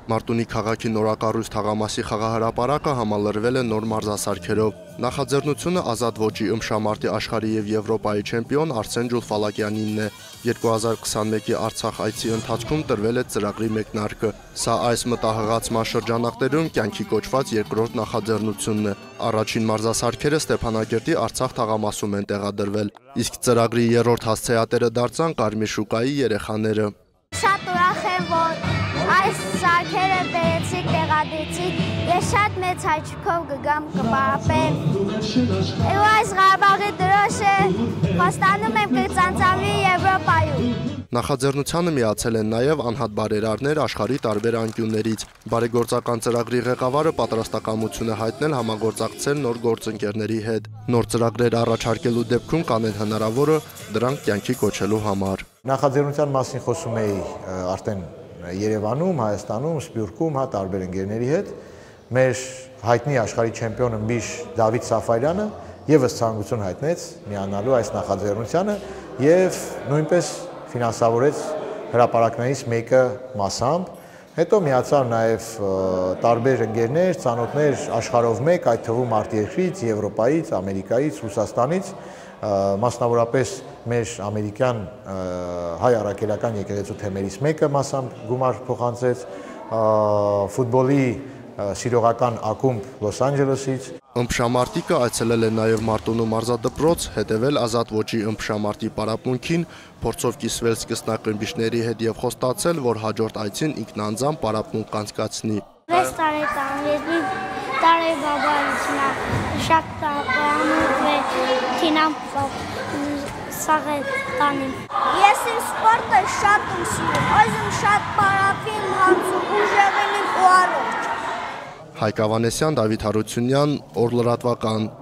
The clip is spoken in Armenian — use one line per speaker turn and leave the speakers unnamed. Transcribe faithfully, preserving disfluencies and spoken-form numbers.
Մարտունի քաղաքի նորակառույց թաղամասի խաղահրապարակը համալրվել է նոր մարզասարքերով։ Նախաձեռնությունը ազատ ոճի ըմբշամարտի աշխարհի եւ Եվրոպայի չեմպիոն Արսեն Ջուլֆալակյանինն է։ երկու հազար քսաներկի Արցախ այցի ընթացքում տրվել է ծրագրի մեկնարկը։ Սա այս մտահղացման շրջանակներում կյանքի կոչված երկրորդ նախաձեռնությունն է։ Առաջին մարզասարքերը Ստեփանակերտի Արցախ թաղամասում են տեղադրվել, իսկ ծրագրի երրորդ հասցեատերը դարձան Կարմիր շուկայի երեխաները։
Շատ ուրախ եմ, որ այս սարքերը բերեցիք, տեղադրեցիք, ես շատ մեծ հաճույքով կգամ կպարապեմ։ Ու այս Ղարաբաղի դրոշը խոստանում եմ կծանծաղվի Եվրոպայում։
Նախաձեռնությանը միացել են նաև անհատ բարերարներ աշխարհի տարբեր անկյուններից։ Բարեգործական ծրագրի ղեկավարը պատրաստակամություն է հայտնել համագործակցել նոր գործընկերների հետ։ Նոր ծրագրեր առաջարկելու դեպքում կանեն հնարավորը դրանք կյանքի կոչելու համար։
Նախաձեռնության մասին խոսում էի արդեն Երևանում, Հայաստանում, Սփյուռքում, հա տարբեր ընկերների հետ։ Մեր հայտնի աշխարհի չեմպիոնը Միշ Դավիթ Սաֆարյանը եւս ցանկություն հայտնեց միանալու այս նախաձեռնությանը եւ նույնպես ֆինանսավորեց հրապարակներից մեկը մասամբ։ Հետո միացան նաև տարբեր ընկերներ, ծանոթներ աշխարհով մեկ, այդ թվում արտերկրից, Եվրոպայից, Ամերիկայից, Ռուսաստանից, մասնավորապես մեր ամերիկյան հայ առաքելական եկեղեցու թեմերից մեկը մասամբ գումար փոխանցեց, ֆուտբոլի սիրողական ակումբ Լոս Անջելեսից։
Ըմբշամարտիկը այցելել է նաև Մարտունու մարզադպրոց, հետևել ազատ ոճի ըմբշամարտի պարապմունքին, փորձով կիսվել սկսնակրմբիչների հետ եւ խոստացել, որ հաջորդ այցին ինքնանձամբ պարապմունք կանցկացնի։
Վեց տարի տան, ես մի տարի բաբայից նա շատ տարանում է թինամ սաղ է տանիմ։ Ես իմ սպորտը շատ եմ սիրում, այզմ շատ պարապիմ հանցում, ուժեղին իմ ու առողջ։
Հայկ Ավանեսյան, Դավիթ Հարությունյան, Օր լրատվական։